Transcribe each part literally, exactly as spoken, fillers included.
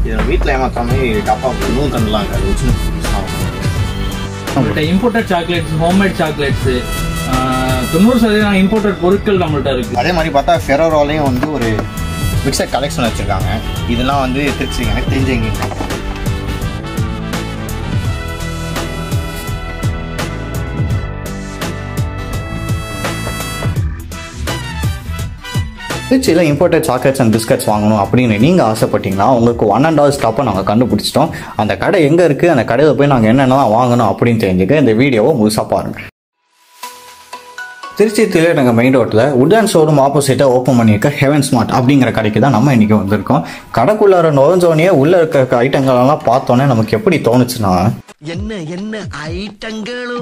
இது வீட்டில் ஏமாத்தாம டப்பா நூறு கண்டுலாம் இருக்காது. சின்ன நம்மள்கிட்ட இம்போர்ட்டட் சாக்லேட்ஸ், ஹோம்மேட் சாக்லேட்ஸ், தொண்ணூறு சதவீதம் இம்போர்ட்டட் பொருட்கள் நம்மள்ட்ட இருக்கு. அதே மாதிரி பார்த்தா ஃபெரோரோலையும் வந்து ஒரு மிக்சர் கலெக்ஷன் வச்சுருக்காங்க. இதெல்லாம் வந்து திருச்சி எனக்கு தெரிஞ்சவங்க. திருச்சியில் இம்போர்ட்டட் சாக்லேட்ஸ் அண்ட் பிஸ்கட்ஸ் வாங்கணும் அப்படின்னு நீங்கள் ஆசைப்பட்டீங்கன்னா உங்களுக்கு ஒன் அண்ட் ஆல் ஸ்டாப்பை நாங்கள் கண்டுபிடிச்சிட்டோம். அந்த கடை எங்கே இருக்குது, அந்த கடையில் போய் நாங்கள் என்னென்ன வாங்கணும் அப்படின்னு தெரிஞ்சுக்க இந்த வீடியோவை முழுசாக பாருங்கள். திருச்சி திரையரங்க மெயின் ரோட்டில் உட்டன் ஷோரூம் ஆப்போசிட்டாக ஓப்பன் பண்ணியிருக்க ஹெவன் ஸ்மார்ட் அப்படிங்கிற கடைக்கு தான் நம்ம இன்றைக்கி வந்திருக்கோம். கடைக்குள்ளார நுழைஞ்சோடனே உள்ளே இருக்க ஐட்டங்களெல்லாம் பார்த்தோன்னே நமக்கு எப்படி தோணுச்சுன்னா, என்ன என்ன ஐட்டங்களோ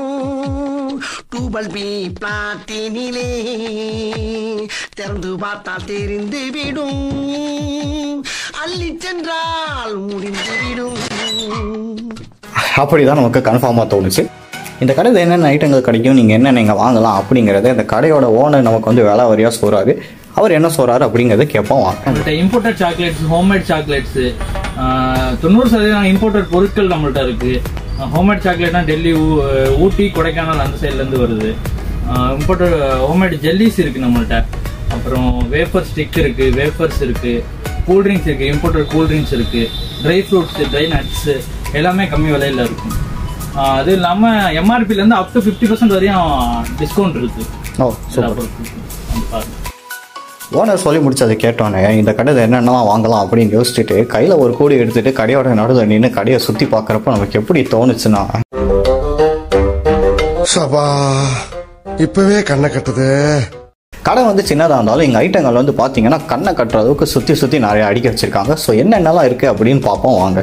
டூபல் பி பிளாட்டினிலே திறந்து பார்த்தால் தெரிந்து விடும், அள்ளி சென்றால் முடிந்து விடும். அப்படிதான் நமக்கு கன்ஃபார்மாக தோணுச்சு. இந்த கடையில் என்னென்ன ஐட்டங்கள் கிடைக்கும், நீங்கள் என்ன நீங்கள் வாங்கலாம் அப்படிங்கிறத இந்த கடையோட ஓனர் நமக்கு வந்து விலை வரியாக சொல்கிறாரு. அவர் என்ன சொல்கிறாரு அப்படிங்கிறத கேட்போம். நம்மள்கிட்ட இம்போர்ட்டட் சாக்லேட்ஸ், ஹோம்மேட் சாக்லேட்ஸு, தொண்ணூறு சதவீதம் இம்போர்ட்டட் பொருட்கள் நம்மள்ட்ட இருக்குது. ஹோம்மேட் சாக்லேட்னா டெல்லி, ஊட்டி, கொடைக்கானல் அந்த சைட்லேருந்து வருது. இம்போர்ட்டட் ஹோம்மேட் ஜெல்லிஸ் இருக்குது நம்மள்கிட்ட. அப்புறம் வேஃபர் ஸ்டிக் இருக்குது, வேஃபர்ஸ் இருக்குது, கூல்ட்ரிங்க்ஸ் இருக்குது, இம்போர்ட்டட் கூல்ட்ரிங்க்ஸ் இருக்குது, ட்ரை ஃப்ரூட்ஸு, ட்ரை நட்ஸு எல்லாமே கம்மி விலையில் இருக்கும். அது இல்லாமல் எம்ஆர்பிலேருந்து அப் டு ஃபிஃப்டி பர்சன்ட் வரையும் டிஸ்கவுண்ட் இருக்குது. Oh super. ஓனர் சொல்லி முடிச்சு அதை கேட்டோன்னே இந்த கடையில் என்னென்னலாம் வாங்கலாம் அப்படின்னு யோசிச்சுட்டு கையில் ஒரு கோடி எடுத்துட்டு கடையோட நடுவில் நின்று கடையை சுற்றி பார்க்குறப்ப நமக்கு எப்படி தோணுச்சுன்னா, சபா இப்பவே கண்ணை கட்டுது. கடை வந்து சின்னதாக இருந்தாலும் எங்கள் ஐட்டங்கள் வந்து பார்த்தீங்கன்னா கண்ணை கட்டுற அளவுக்கு சுற்றி சுற்றி நிறைய அடிக்க வச்சுருக்காங்க. ஸோ என்னென்னலாம் இருக்குது அப்படின்னு பார்ப்போம் வாங்க.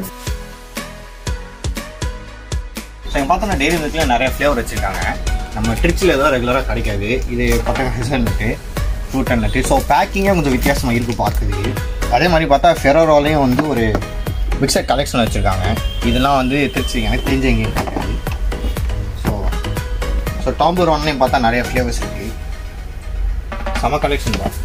ஸோ எங்கள் பார்த்தோன்னா டெய்ரி மில்கில் நிறைய ஃப்ளேவர் வச்சுருக்காங்க. நம்ம ட்ரிச்சில் எதாவது ரெகுலராக கிடைக்காது. இது பக்கம் hazelnut, fruit and nut. So பேக்கிங்கே கொஞ்சம் வித்தியாசமாக இருக்குது பார்க்குது. அதே மாதிரி பார்த்தா ஃபெரோரோலையும் வந்து ஒரு மிக்சர் கலெக்ஷன் வச்சுருக்காங்க. இதெல்லாம் வந்து திருச்சி எனக்கு தெரிஞ்ச எங்கேயும் கிடைக்காது. ஸோ ஸோ டாம்பூர் ஒன்லையும் பார்த்தா நிறைய ஃப்ளேவர்ஸ் இருக்குது. செம கலெக்ஷன் தான்.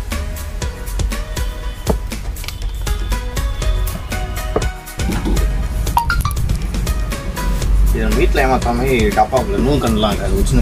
இது வீட்டில் ஏமாத்தாம டப்பாவில் நூறு கண்டுலாம் இருக்காது. சின்ன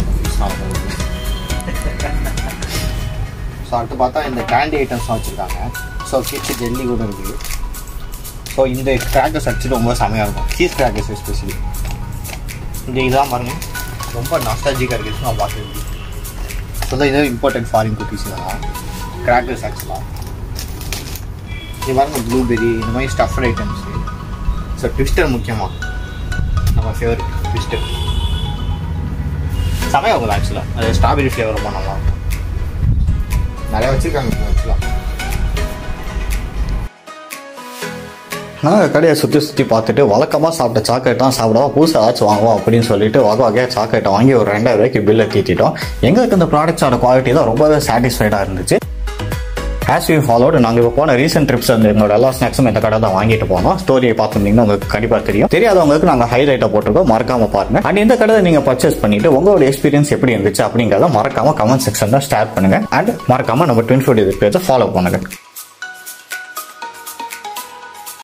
ஸோ அடுத்து பார்த்தா இந்த கேண்டி ஐட்டம்ஸ்லாம் வச்சுருக்காங்க. ஸோ கிட்ஸ் ஜெல்லி கூட இருக்குது. ஸோ இந்த கிராக்கர்ஸ் அடிச்சுட்டு ரொம்ப செமையாக இருக்கும். சீஸ் கிராக்கர்ஸ் எஸ்பெஷலி இந்த இதெல்லாம் பாருங்கள், ரொம்ப நாஸ்டாலஜிக்காக இருக்குது. நான் பார்க்குறது ஸோ தான் இதே இம்பார்ட்டன்ட் ஃபாரின் குக்கீஸ் இதெல்லாம் கிராக்கர்ஸ் ஆக்சுவலாக. இது பாருங்கள் ப்ளூபெரி, இந்த மாதிரி ஸ்டஃப்ட் ஐட்டம்ஸு. ஸோ ட்விஸ்டர் முக்கியமாக நம்ம ஃபேவரட் ட்விஸ்டர் செமையாக இருக்கும் ஆக்சுவலாக. அது ஸ்ட்ராபெரி ஃப்ளேவர் ரொம்ப நல்லா இருக்கும். நிறையா வச்சுருக்காங்க ஆக்சுவலாக. நாங்கள் கடையை சுற்றி சுற்றி பார்த்துட்டு வழக்கமாக சாப்பிட்ட சாக்லேட் தான் சாப்பிடுவோம், புதுசாக ஏதாச்சும் வாங்குவோம் அப்படின்னு சொல்லிட்டு வகை வகையாக சாக்லேட்டை வாங்கி ஒரு ரெண்டாயிரம் ரூபாய்க்கு பில்லை தீட்டிட்டோம். எங்களுக்கு இந்த ப்ராடக்ட்ஸோட குவாலிட்டி தான் ரொம்பவே சாட்டிஸ்ஃபைடாக இருந்துச்சு. ஆஸ் யூ ஃபாலோடு நாங்கள் இப்போ போன ரீசெண்ட் ட்ரிப்ஸ் வந்து எங்களோட எல்லா ஸ்நாக்ஸும் இந்த கடை தான் வாங்கிட்டு போனோம். ஸ்டோரியை பார்த்துருந்தீங்கன்னா உங்களுக்கு கண்டிப்பாக தெரியும். தெரியாதவங்களுக்கு நாங்கள் ஹைலைட்டாக போட்டிருக்கோம், மறக்காம பாருங்க. அண்ட் இந்த கடை நீங்கள் பர்ச்சேஸ் பண்ணிட்டு உங்களோட எக்ஸ்பீரியன்ஸ் எப்படி இருந்துச்சு அப்படிங்கிறத மறக்காம கமெண்ட் செக்ஷன் தான் ஷேர் பண்ணுங்க. அண்ட் மறக்காம நம்ம ட்வின் ஃபுட் இது பேஜை ஃபாலோ பண்ணுங்க.